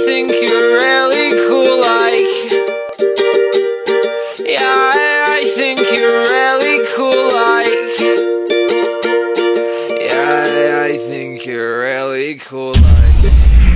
think you're really cool, like. Yeah, I think you're really cool, like. Yeah, I think you're really cool, like.